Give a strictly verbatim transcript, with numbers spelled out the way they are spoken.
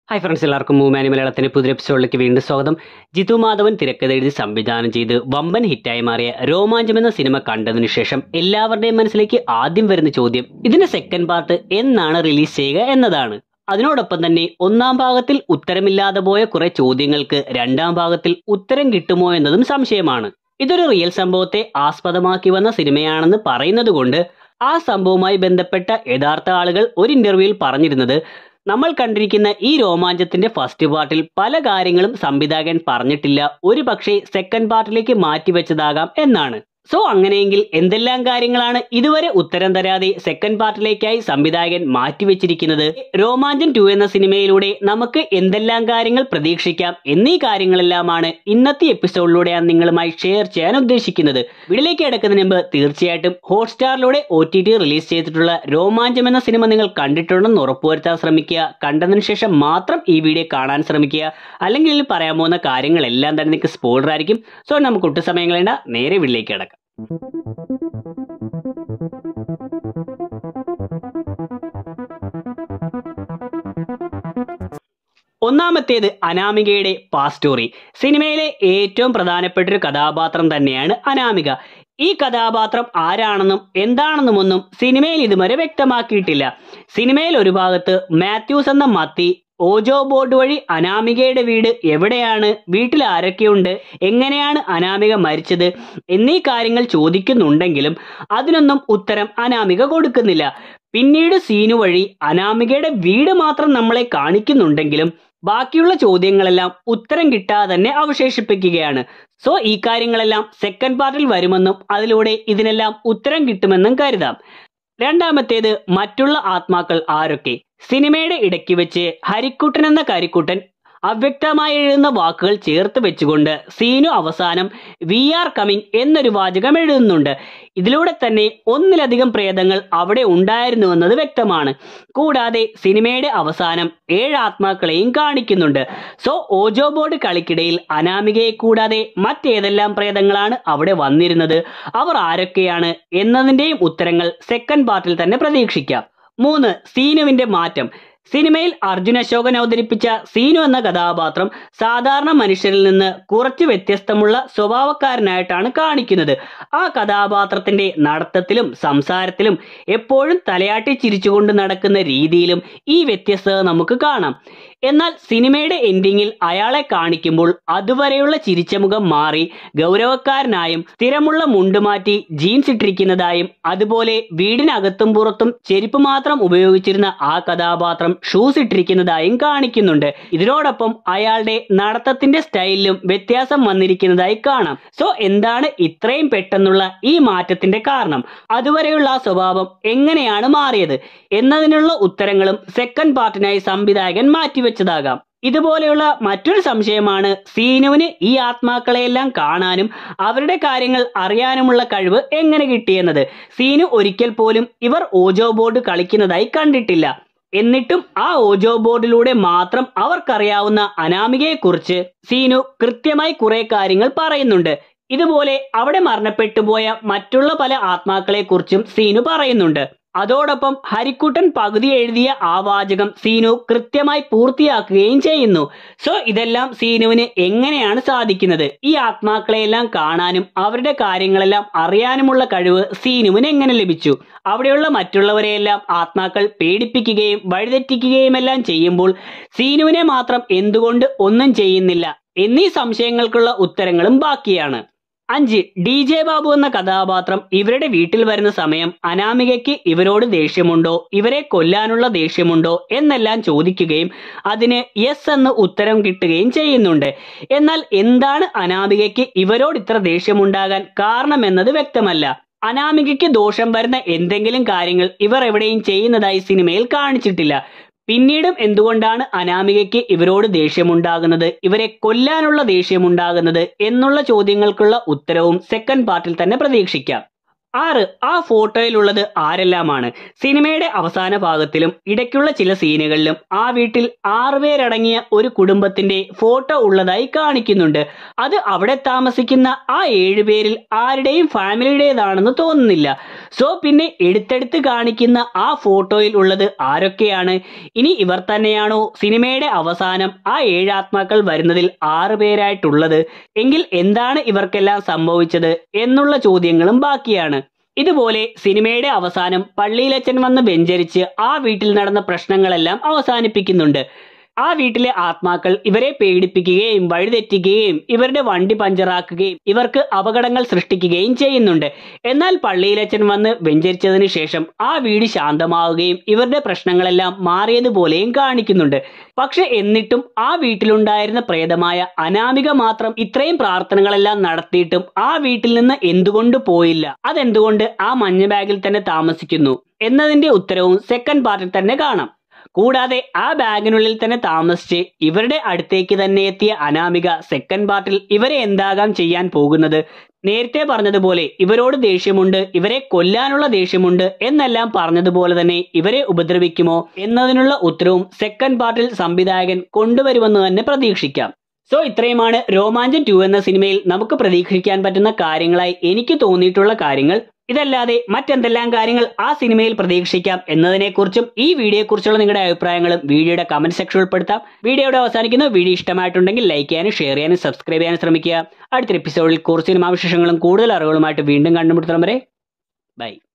Hi friends, എല്ലാവർക്കും മൂമാനി മലയാളത്തിന്റെ പുതിയ എപ്പിസോഡിലേക്ക് വീണ്ടും സ്വാഗതം. ജിത്തു മാധവൻ തിരക്കഥ എഴുതി സംവിധാനം ചെയ്ത് വമ്പൻ ഹിറ്റായി മാറിയ രോമാഞ്ചം എന്ന സിനിമ കണ്ടതിനു ശേഷം എല്ലാവരുടെയും മനസ്സിലേക്ക് ആദ്യം വരുന്ന ചോദ്യം ഇതിന്റെ സെക്കൻഡ് പാർട്ട് എന്നാണ് റിലീസ് ചെയ്യുക എന്നതാണ്. അതിനോടൊപ്പം തന്നെ ഒന്നാം ഭാഗത്തിൽ ഉത്തരമില്ലാതെ പോയ കുറെ ചോദ്യങ്ങൾക്ക് രണ്ടാം ഭാഗത്തിൽ ഉത്തരം കിട്ടുമോ എന്നതും സംശയമാണ്. ഇതൊരു റിയൽ സംഭവത്തെ ആസ്പദമാക്കി വന്ന സിനിമയാണെന്ന് പറയുന്നത് കൊണ്ട് ആ സംഭവവുമായി ബന്ധപ്പെട്ട യഥാർത്ഥ ആളുകൾ ഒരു ഇന്റർവ്യൂവിൽ പറഞ്ഞിരുന്നത് നമ്മൾ കണ്ടിരിക്കുന്ന ഈ രോമാഞ്ചത്തിന്റെ ഫസ്റ്റ് പാർട്ടിൽ പല കാര്യങ്ങളും സംവിധായകൻ പറഞ്ഞിട്ടില്ല, ഒരു പക്ഷേ സെക്കൻഡ് പാർട്ടിലേക്ക് മാറ്റിവെച്ചതാകാം എന്നാണ്. സോ അങ്ങനെയെങ്കിൽ എന്തെല്ലാം കാര്യങ്ങളാണ് ഇതുവരെ ഉത്തരം തരാതെ സെക്കൻഡ് പാർട്ടിലേക്കായി സംവിധായകൻ മാറ്റിവെച്ചിരിക്കുന്നത്? രോമാഞ്ചം ടു എന്ന സിനിമയിലൂടെ നമുക്ക് എന്തെല്ലാം കാര്യങ്ങൾ പ്രതീക്ഷിക്കാം എന്നീ കാര്യങ്ങളെല്ലാമാണ് ഇന്നത്തെ എപ്പിസോഡിലൂടെ ഞാൻ നിങ്ങളുമായി ഷെയർ ചെയ്യാൻ ഉദ്ദേശിക്കുന്നത്. വീഡിയോയിലേക്ക് കിടക്കുന്നതിന് മുമ്പ് തീർച്ചയായിട്ടും ഹോട്ട്സ്റ്റാറിലൂടെ ഒ ടി ടി റിലീസ് ചെയ്തിട്ടുള്ള രോമാഞ്ചം എന്ന സിനിമ നിങ്ങൾ കണ്ടിട്ടുണ്ടെന്ന് ഉറപ്പുവരുത്താൻ ശ്രമിക്കുക. കണ്ടതിന് ശേഷം മാത്രം ഈ വീഡിയോ കാണാൻ ശ്രമിക്കുക, അല്ലെങ്കിൽ ഇതിൽ പറയാൻ പോകുന്ന കാര്യങ്ങളെല്ലാം തന്നെ നിങ്ങൾക്ക് സ്പോയിലർ ആയിരിക്കും. സോ നമുക്ക് ഒട്ടും സമയം കളയണ്ട, നേരെ വീഡിയോയിലേക്ക് കിടക്കാം. ഒന്നാമത്തേത് അനാമികയുടെ പാസ്റ്റ് സ്റ്റോറി. സിനിമയിലെ ഏറ്റവും പ്രധാനപ്പെട്ട ഒരു കഥാപാത്രം തന്നെയാണ് അനാമിക. ഈ കഥാപാത്രം ആരാണെന്നും എന്താണെന്നുമൊന്നും സിനിമയിൽ ഇതുവരെ വ്യക്തമാക്കിയിട്ടില്ല. സിനിമയിൽ ഒരു ഭാഗത്ത് മാത്യൂസ് എന്ന മത്തി ഓജോ ബോർഡ് വഴി അനാമികയുടെ വീട് എവിടെയാണ്, വീട്ടിൽ ആരൊക്കെയുണ്ട്, എങ്ങനെയാണ് അനാമിക മരിച്ചത് എന്നീ കാര്യങ്ങൾ ചോദിക്കുന്നുണ്ടെങ്കിലും അതിനൊന്നും ഉത്തരം അനാമിക കൊടുക്കുന്നില്ല. പിന്നീട് സീനു വഴി അനാമികയുടെ വീട് മാത്രം നമ്മളെ കാണിക്കുന്നുണ്ടെങ്കിലും ബാക്കിയുള്ള ചോദ്യങ്ങളെല്ലാം ഉത്തരം കിട്ടാതെ തന്നെ അവശേഷിപ്പിക്കുകയാണ്. സോ ഈ കാര്യങ്ങളെല്ലാം സെക്കൻഡ് പാർട്ടിൽ വരുമെന്നും അതിലൂടെ ഇതിനെല്ലാം ഉത്തരം കിട്ടുമെന്നും കരുതാം. രണ്ടാമത്തേത് മറ്റുള്ള ആത്മാക്കൾ ആരൊക്കെ. സിനിമയുടെ ഇടയ്ക്ക് വെച്ച് ഹരിക്കുട്ടൻ എന്ന കരിക്കുട്ടൻ അവ്യക്തമായി എഴുതുന്ന വാക്കുകൾ ചേർത്ത് വെച്ചുകൊണ്ട് സീനു അവസാനം വി ആർ കമ്മിങ് എന്നൊരു വാചകം എഴുതുന്നുണ്ട്. ഇതിലൂടെ തന്നെ ഒന്നിലധികം പ്രേതങ്ങൾ അവിടെ ഉണ്ടായിരുന്നു എന്നത് വ്യക്തമാണ്. കൂടാതെ സിനിമയുടെ അവസാനം ഏഴ് ആത്മാക്കളെയും കാണിക്കുന്നുണ്ട്. സോ ഓജോ ബോർഡ് കളിക്കിടയിൽ അനാമികയെ കൂടാതെ മറ്റേതെല്ലാം പ്രേതങ്ങളാണ് അവിടെ വന്നിരുന്നത്, അവർ ആരൊക്കെയാണ് എന്നതിന്റെയും ഉത്തരങ്ങൾ സെക്കൻഡ് പാർട്ടിൽ തന്നെ പ്രതീക്ഷിക്കാം. മൂന്ന്, സീനുവിന്റെ മാറ്റം. സിനിമയിൽ അർജുൻ അശോകൻ അവതരിപ്പിച്ച സീനു എന്ന കഥാപാത്രം സാധാരണ മനുഷ്യരിൽ നിന്ന് കുറച്ച് വ്യത്യസ്തമുള്ള സ്വഭാവക്കാരനായിട്ടാണ് കാണിക്കുന്നത്. ആ കഥാപാത്രത്തിന്റെ നടത്തത്തിലും സംസാരത്തിലും എപ്പോഴും തലയാട്ടി ചിരിച്ചുകൊണ്ട് നടക്കുന്ന രീതിയിലും ഈ വ്യത്യസ്തത നമുക്ക് കാണാം. എന്നാൽ സിനിമയുടെ എൻഡിങ്ങിൽ അയാളെ കാണിക്കുമ്പോൾ അതുവരെയുള്ള ചിരിച്ച മുഖം മാറി ഗൗരവക്കാരനായും സ്ഥിരമുള്ള മുണ്ട് മാറ്റി ജീൻസ് ഇട്ടിരിക്കുന്നതായും അതുപോലെ വീടിനകത്തും പുറത്തും ചെരുപ്പ് മാത്രം ഉപയോഗിച്ചിരുന്ന ആ കഥാപാത്രം ഷൂസ് ഇട്ടിരിക്കുന്നതായും കാണിക്കുന്നുണ്ട്. ഇതിനോടൊപ്പം അയാളുടെ നടത്തത്തിന്റെ സ്റ്റൈലിലും വ്യത്യാസം വന്നിരിക്കുന്നതായി കാണാം. സോ എന്താണ് ഇത്രയും പെട്ടെന്നുള്ള ഈ മാറ്റത്തിന്റെ കാരണം? അതുവരെയുള്ള ആ സ്വഭാവം എങ്ങനെയാണ് മാറിയത് എന്നതിനുള്ള ഉത്തരങ്ങളും സെക്കൻഡ് പാർട്ടിനായി സംവിധായകൻ മാറ്റിവെച്ചതാകാം. ഇതുപോലെയുള്ള മറ്റൊരു സംശയമാണ് സീനുവിന് ഈ ആത്മാക്കളെയെല്ലാം കാണാനും അവരുടെ കാര്യങ്ങൾ അറിയാനുമുള്ള കഴിവ് എങ്ങനെ കിട്ടിയെന്നത്. സീനു ഒരിക്കൽ പോലും ഇവർ ഓജോ ബോർഡ് കളിക്കുന്നതായി കണ്ടിട്ടില്ല. എന്നിട്ടും ആ ഓജോ ബോർഡിലൂടെ മാത്രം അവർക്കറിയാവുന്ന അനാമികയെക്കുറിച്ച് സീനു കൃത്യമായി കുറെ കാര്യങ്ങൾ പറയുന്നുണ്ട്. ഇതുപോലെ അവിടെ മരണപ്പെട്ടു പോയ മറ്റുള്ള പല ആത്മാക്കളെ കുറിച്ചും സീനു പറയുന്നുണ്ട്. അതോടൊപ്പം ഹരിക്കുട്ടൻ പകുതി എഴുതിയ ആ വാചകം സീനു കൃത്യമായി പൂർത്തിയാക്കുകയും ചെയ്യുന്നു. സോ ഇതെല്ലാം സീനുവിന് എങ്ങനെയാണ് സാധിക്കുന്നത്? ഈ ആത്മാക്കളെയെല്ലാം കാണാനും അവരുടെ കാര്യങ്ങളെല്ലാം അറിയാനുമുള്ള കഴിവ് സീനുവിന് എങ്ങനെ ലഭിച്ചു? അവിടെയുള്ള മറ്റുള്ളവരെയെല്ലാം ആത്മാക്കൾ പേടിപ്പിക്കുകയും വഴിതെറ്റിക്കുകയും എല്ലാം ചെയ്യുമ്പോൾ സീനുവിനെ മാത്രം എന്തുകൊണ്ട് ഒന്നും ചെയ്യുന്നില്ല എന്നീ സംശയങ്ങൾക്കുള്ള ഉത്തരങ്ങളും ബാക്കിയാണ്. അഞ്ച്, ഡി ജെ ബാബു എന്ന കഥാപാത്രം ഇവരുടെ വീട്ടിൽ വരുന്ന സമയം അനാമികയ്ക്ക് ഇവരോട് ദേഷ്യമുണ്ടോ, ഇവരെ കൊല്ലാനുള്ള ദേഷ്യമുണ്ടോ എന്നെല്ലാം ചോദിക്കുകയും അതിന് യെസ് എന്ന് ഉത്തരം കിട്ടുകയും ചെയ്യുന്നുണ്ട്. എന്നാൽ എന്താണ് അനാമികയ്ക്ക് ഇവരോട് ഇത്ര ദേഷ്യമുണ്ടാകാൻ കാരണമെന്നത് വ്യക്തമല്ല. അനാമികയ്ക്ക് ദോഷം വരുന്ന എന്തെങ്കിലും കാര്യങ്ങൾ ഇവർ എവിടെയും ചെയ്യുന്നതായി സിനിമയിൽ കാണിച്ചിട്ടില്ല. പിന്നീടും എന്തുകൊണ്ടാണ് അനാമികയ്ക്ക് ഇവരോട് ദേഷ്യമുണ്ടാകുന്നത്, ഇവരെ കൊല്ലാനുള്ള ദേഷ്യമുണ്ടാകുന്നത് എന്നുള്ള ചോദ്യങ്ങൾക്കുള്ള ഉത്തരവും സെക്കൻഡ് പാർട്ടിൽ തന്നെ പ്രതീക്ഷിക്കാം. ആറ് ആ ഫോട്ടോയിലുള്ളത് ആരെല്ലാമാണ്? സിനിമയുടെ അവസാന ഭാഗത്തിലും ഇടയ്ക്കുള്ള ചില സീനുകളിലും ആ വീട്ടിൽ ആറുപേരടങ്ങിയ ഒരു കുടുംബത്തിന്റെ ഫോട്ടോ ഉള്ളതായി കാണിക്കുന്നുണ്ട്. അത് അവിടെ താമസിക്കുന്ന ആ ഏഴുപേരിൽ ആരുടെയും ഫാമിലിയുടേതാണെന്ന് തോന്നുന്നില്ല. സോ പിന്നെ എടുത്തെടുത്ത് കാണിക്കുന്ന ആ ഫോട്ടോയിൽ ഉള്ളത് ആരൊക്കെയാണ്? ഇനി ഇവർ തന്നെയാണോ സിനിമയുടെ അവസാനം ആ ഏഴ് ആത്മാക്കൾ വരുന്നതിൽ ആറ് പേരായിട്ടുള്ളത്? എങ്കിൽ എന്താണ് ഇവർക്കെല്ലാം സംഭവിച്ചത് എന്നുള്ള ചോദ്യങ്ങളും ബാക്കിയാണ്. ഇതുപോലെ സിനിമയുടെ അവസാനം പള്ളിയിലച്ചൻ വന്ന് വെഞ്ചരിച്ച് ആ വീട്ടിൽ നടന്ന പ്രശ്നങ്ങളെല്ലാം അവസാനിപ്പിക്കുന്നുണ്ട്. ആ വീട്ടിലെ ആത്മാക്കൾ ഇവരെ പേടിപ്പിക്കുകയും വഴിതെറ്റിക്കുകയും ഇവരുടെ വണ്ടി പഞ്ചറാക്കുകയും ഇവർക്ക് അപകടങ്ങൾ സൃഷ്ടിക്കുകയും ചെയ്യുന്നുണ്ട്. എന്നാൽ പള്ളിയിലച്ചൻ വന്ന് വെഞ്ചരിച്ചതിന് ശേഷം ആ വീട് ശാന്തമാവുകയും ഇവരുടെ പ്രശ്നങ്ങളെല്ലാം മാറിയതുപോലെയും കാണിക്കുന്നുണ്ട്. പക്ഷെ എന്നിട്ടും ആ വീട്ടിലുണ്ടായിരുന്ന പ്രേതമായ അനാമിക മാത്രം ഇത്രയും പ്രാർത്ഥനകളെല്ലാം നടത്തിയിട്ടും ആ വീട്ടിൽ നിന്ന് എന്തുകൊണ്ട് പോയില്ല? അതെന്തുകൊണ്ട് ആ മഞ്ഞ ബാഗിൽ തന്നെ താമസിക്കുന്നു എന്നതിന്റെ ഉത്തരവും സെക്കൻഡ് പാർട്ടിൽ തന്നെ കാണാം. കൂടാതെ ആ ബാഗിനുള്ളിൽ തന്നെ താമസിച്ച് ഇവരുടെ അടുത്തേക്ക് തന്നെ എത്തിയ അനാമിക സെക്കൻഡ് പാർട്ടിൽ ഇവരെ എന്താകാം ചെയ്യാൻ പോകുന്നത്? നേരത്തെ പറഞ്ഞതുപോലെ ഇവരോട് ദേഷ്യമുണ്ട്, ഇവരെ കൊല്ലാനുള്ള ദേഷ്യമുണ്ട് എന്നെല്ലാം പറഞ്ഞതുപോലെ തന്നെ ഇവരെ ഉപദ്രവിക്കുമോ എന്നതിനുള്ള ഉത്തരവും സെക്കൻഡ് പാർട്ടിൽ സംവിധായകൻ കൊണ്ടുവരുമെന്ന് തന്നെ പ്രതീക്ഷിക്കാം. സോ ഇത്രയുമാണ് രോമാഞ്ചം ടു എന്ന സിനിമയിൽ നമുക്ക് പ്രതീക്ഷിക്കാൻ പറ്റുന്ന കാര്യങ്ങളായി എനിക്ക് തോന്നിയിട്ടുള്ള കാര്യങ്ങൾ. ഇതല്ലാതെ മറ്റെന്തെല്ലാം കാര്യങ്ങൾ ആ സിനിമയിൽ പ്രതീക്ഷിക്കാം എന്നതിനെക്കുറിച്ചും ഈ വീഡിയോയെക്കുറിച്ചുള്ള നിങ്ങളുടെ അഭിപ്രായങ്ങളും വീഡിയോയുടെ കമന്റ് സെക്ഷൻ ഉൾപ്പെടുത്താം. വീഡിയോയുടെ അവസാനിക്കുന്നു. വീഡിയോ ഇഷ്ടമായിട്ടുണ്ടെങ്കിൽ ലൈക്ക് ചെയ്യാനും ഷെയർ ചെയ്യാനും സബ്സ്ക്രൈബ് ചെയ്യാനും ശ്രമിക്കുക. അടുത്ത എപ്പിസോഡിൽ കുറച്ച് സിനിമാ വിശേഷങ്ങളും കൂടുതൽ അറിവുകളുമായിട്ട് വീണ്ടും കണ്ടുമുട്ടുന്നവരെ ബൈ.